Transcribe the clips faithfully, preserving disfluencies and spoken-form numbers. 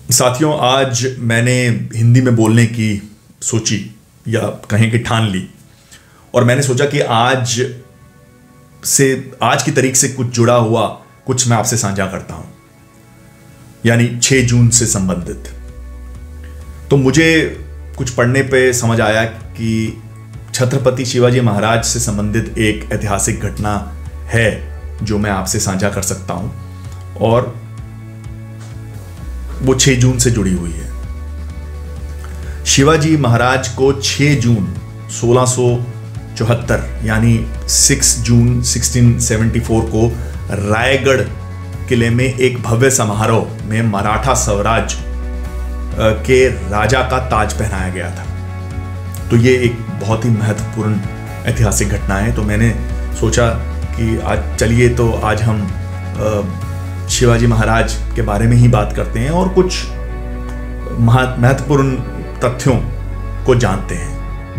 साथियों, आज मैंने हिंदी में बोलने की सोची या कहें कि ठान ली और मैंने सोचा कि आज से आज की तारीख से कुछ जुड़ा हुआ कुछ मैं आपसे साझा करता हूं, यानी छह जून से संबंधित। तो मुझे कुछ पढ़ने पे समझ आया कि छत्रपति शिवाजी महाराज से संबंधित एक ऐतिहासिक घटना है जो मैं आपसे साझा कर सकता हूं और वो छह जून से जुड़ी हुई है। शिवाजी महाराज को छह जून सोलह सौ चौहत्तर यानी छह जून सोलह सौ चौहत्तर को रायगढ़ किले में एक भव्य समारोह में मराठा स्वराज के राजा का ताज पहनाया गया था। तो ये एक बहुत ही महत्वपूर्ण ऐतिहासिक घटना है। तो मैंने सोचा कि आज चलिए तो आज हम शिवाजी महाराज के बारे में ही बात करते हैं और कुछ महत्वपूर्ण तथ्यों को जानते हैं।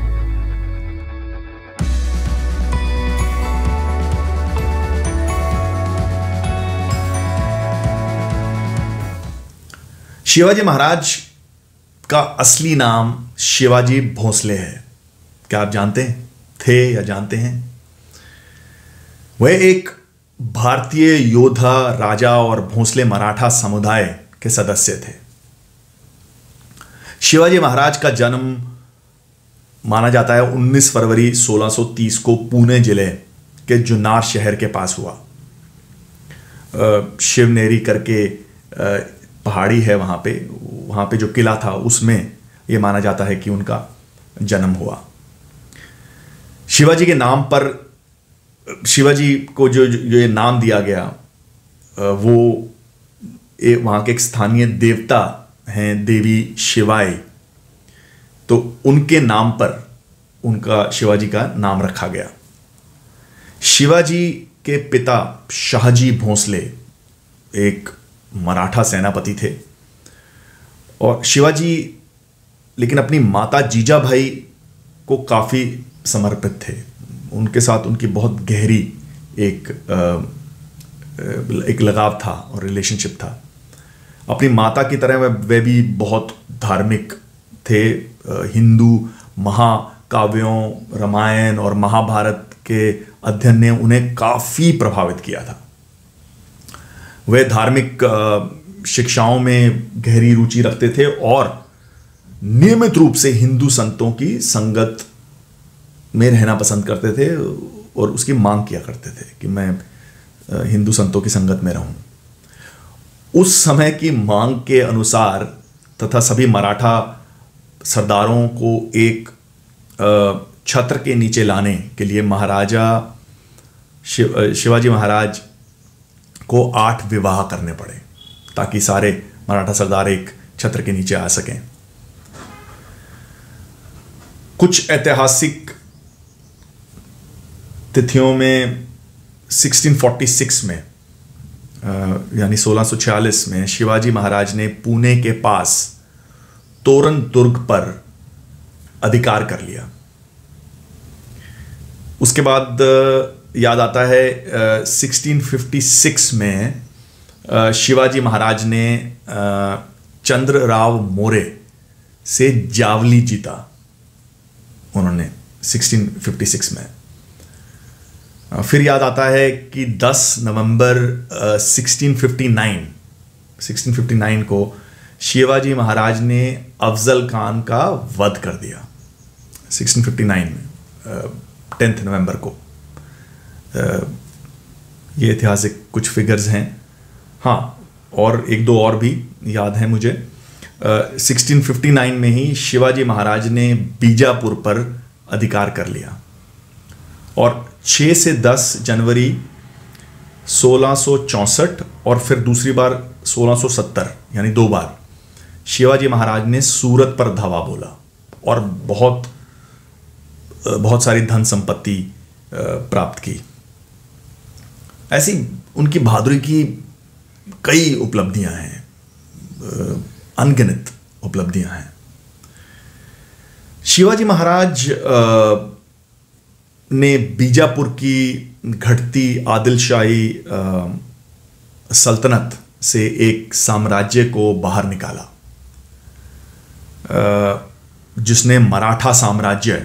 शिवाजी महाराज का असली नाम शिवाजी भोंसले है। क्या आप जानते हैं थे या जानते हैं? वह एक भारतीय योद्धा, राजा और भोंसले मराठा समुदाय के सदस्य थे। शिवाजी महाराज का जन्म माना जाता है उन्नीस फरवरी सोलह सौ तीस को पुणे जिले के जुन्नर शहर के पास हुआ। शिवनेरी करके पहाड़ी है वहां पे वहां पे जो किला था उसमें यह माना जाता है कि उनका जन्म हुआ। शिवाजी के नाम पर शिवाजी को जो जो ये नाम दिया गया वो वहाँ के एक स्थानीय देवता हैं, देवी शिवाय। तो उनके नाम पर उनका शिवाजी का नाम रखा गया। शिवाजी के पिता शाहजी भोंसले एक मराठा सेनापति थे और शिवाजी लेकिन अपनी माता जीजाभाई को काफ़ी समर्पित थे। उनके साथ उनकी बहुत गहरी एक एक लगाव था और रिलेशनशिप था। अपनी माता की तरह वे भी बहुत धार्मिक थे। हिंदू महाकाव्यों, रामायण और महाभारत के अध्ययन ने उन्हें काफ़ी प्रभावित किया था। वे धार्मिक शिक्षाओं में गहरी रुचि रखते थे और नियमित रूप से हिंदू संतों की संगत में रहना पसंद करते थे और उसकी मांग किया करते थे कि मैं हिंदू संतों की संगत में रहूं। उस समय की मांग के अनुसार तथा सभी मराठा सरदारों को एक छत्र के नीचे लाने के लिए महाराजा शिव, शिवाजी महाराज को आठ विवाह करने पड़े ताकि सारे मराठा सरदार एक छत्र के नीचे आ सकें। कुछ ऐतिहासिक तिथियों में सोलह सौ छियालीस में यानी सोलह सौ छियालीस में शिवाजी महाराज ने पुणे के पास तोरण दुर्ग पर अधिकार कर लिया। उसके बाद याद आता है सोलह सौ छप्पन में शिवाजी महाराज ने चंद्रराव मोरे से जावली जीता। उन्होंने सोलह सौ छप्पन में फिर याद आता है कि दस नवंबर सोलह सौ उनसठ सोलह सौ उनसठ को शिवाजी महाराज ने अफजल खान का वध कर दिया। सोलह सौ उनसठ में टेंथ नवंबर को। ये ऐतिहासिक कुछ फिगर्स हैं। हाँ, और एक दो और भी याद हैं मुझे। सोलह सौ उनसठ में ही शिवाजी महाराज ने बीजापुर पर अधिकार कर लिया और छह से दस जनवरी सोलह सौ चौंसठ और फिर दूसरी बार सोलह सौ सत्तर यानी दो बार शिवाजी महाराज ने सूरत पर धावा बोला और बहुत बहुत सारी धन संपत्ति प्राप्त की। ऐसी उनकी बहादुरी की कई उपलब्धियां हैं, अनगिनत उपलब्धियां हैं। शिवाजी महाराज ने बीजापुर की घटती आदिलशाही सल्तनत से एक साम्राज्य को बाहर निकाला जिसने मराठा साम्राज्य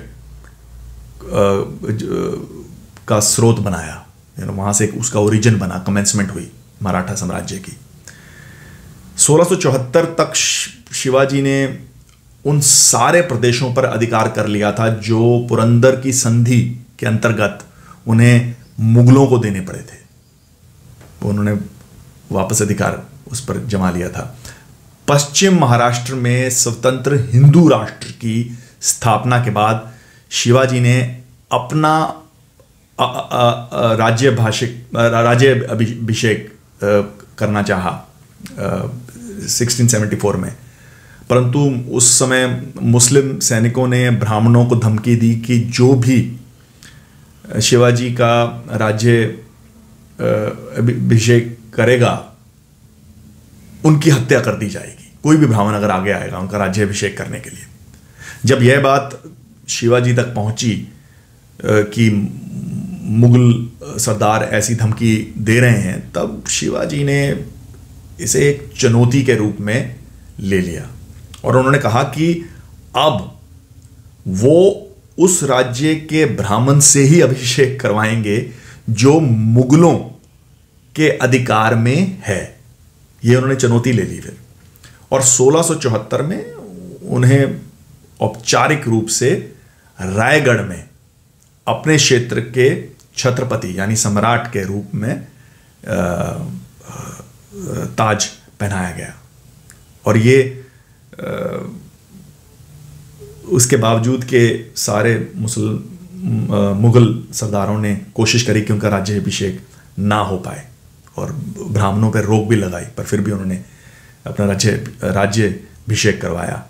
का स्रोत बनाया, वहां से उसका ओरिजिन बना, कमेंसमेंट हुई मराठा साम्राज्य की। सोलह सौ चौहत्तर तक शिवाजी ने उन सारे प्रदेशों पर अधिकार कर लिया था जो पुरंदर की संधि के अंतर्गत उन्हें मुगलों को देने पड़े थे। उन्होंने वापस अधिकार उस पर जमा लिया था। पश्चिम महाराष्ट्र में स्वतंत्र हिंदू राष्ट्र की स्थापना के बाद शिवाजी ने अपना राज्य भाषिक राज्य अभिषेक करना चाहा सोलह सौ चौहत्तर में, परंतु उस समय मुस्लिम सैनिकों ने ब्राह्मणों को धमकी दी कि जो भी शिवाजी का राज्य अभिषेक करेगा उनकी हत्या कर दी जाएगी। कोई भी ब्राह्मण अगर आगे आएगा उनका राज्य अभिषेक करने के लिए। जब यह बात शिवाजी तक पहुंची कि मुगल सरदार ऐसी धमकी दे रहे हैं, तब शिवाजी ने इसे एक चुनौती के रूप में ले लिया और उन्होंने कहा कि अब वो उस राज्य के ब्राह्मण से ही अभिषेक करवाएंगे जो मुगलों के अधिकार में है। ये उन्होंने चुनौती ले ली फिर, और सोलह सौ चौहत्तर में उन्हें औपचारिक रूप से रायगढ़ में अपने क्षेत्र के छत्रपति यानी सम्राट के रूप में ताज पहनाया गया। और ये उसके बावजूद के सारे मुसल मुगल सरदारों ने कोशिश करी कि उनका राज्य अभिषेक ना हो पाए और ब्राह्मणों पर रोक भी लगाई, पर फिर भी उन्होंने अपना राज्य राज्य अभिषेक करवाया।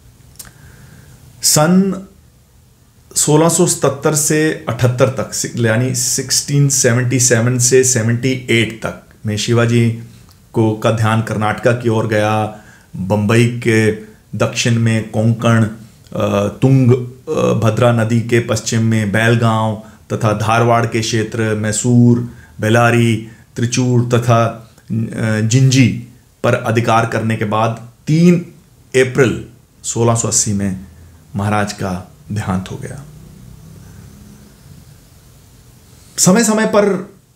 सन सोलह सौ सतहत्तर से अठहत्तर तक यानी सोलह सौ सतहत्तर से अठहत्तर तक में शिवाजी को का ध्यान कर्नाटका की ओर गया। बंबई के दक्षिण में कोंकण, तुंग भद्रा नदी के पश्चिम में बेलगांव तथा धारवाड़ के क्षेत्र मैसूर, बेलारी, त्रिचूर तथा जिंजी पर अधिकार करने के बाद तीन अप्रैल सोलह सौ अस्सी में महाराज का देहांत हो गया। समय समय पर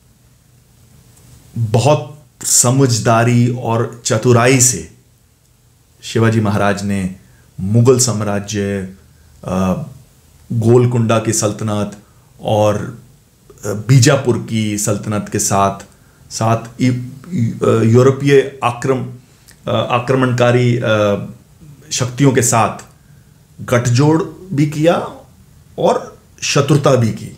बहुत समझदारी और चतुराई से शिवाजी महाराज ने मुगल साम्राज्य, गोलकुंडा की सल्तनत और बीजापुर की सल्तनत के साथ साथ यूरोपीय आक्रम आक्रमणकारी शक्तियों के साथ गठजोड़ भी किया और शत्रुता भी की।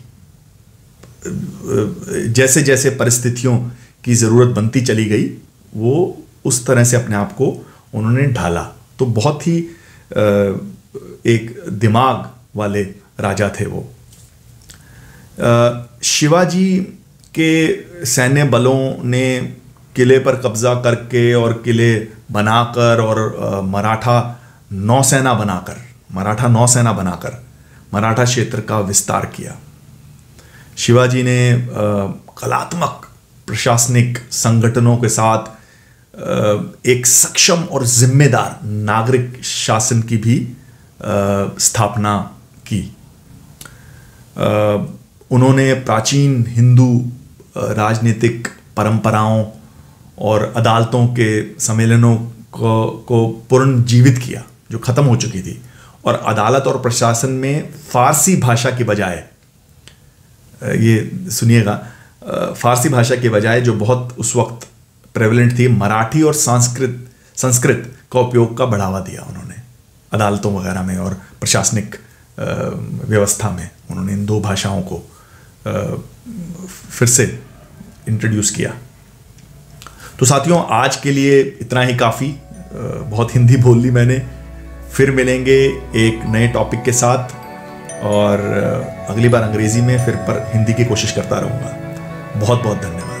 जैसे जैसे परिस्थितियों की ज़रूरत बनती चली गई, वो उस तरह से अपने आप को उन्होंने ढाला। तो बहुत ही एक दिमाग वाले राजा थे वो। शिवाजी के सैन्य बलों ने किले पर कब्जा करके और किले बनाकर और मराठा नौसेना बनाकर मराठा नौसेना बनाकर मराठा क्षेत्र का विस्तार किया। शिवाजी ने कलात्मक प्रशासनिक संगठनों के साथ एक सक्षम और जिम्मेदार नागरिक शासन की भी स्थापना की। उन्होंने प्राचीन हिंदू राजनीतिक परंपराओं और अदालतों के सम्मेलनों को को पुनर्जीवित किया जो ख़त्म हो चुकी थी, और अदालत और प्रशासन में फारसी भाषा की बजाय, ये सुनिएगा, फारसी भाषा के बजाय जो बहुत उस वक्त प्रेवलेंट थी, मराठी और संस्कृत संस्कृत का उपयोग का बढ़ावा दिया उन्होंने अदालतों वगैरह में और प्रशासनिक व्यवस्था में। उन्होंने इन दो भाषाओं को फिर से इंट्रोड्यूस किया। तो साथियों, आज के लिए इतना ही काफ़ी। बहुत हिंदी बोल ली मैंने। फिर मिलेंगे एक नए टॉपिक के साथ, और अगली बार अंग्रेजी में, फिर पर हिंदी की कोशिश करता रहूँगा। बहुत बहुत धन्यवाद।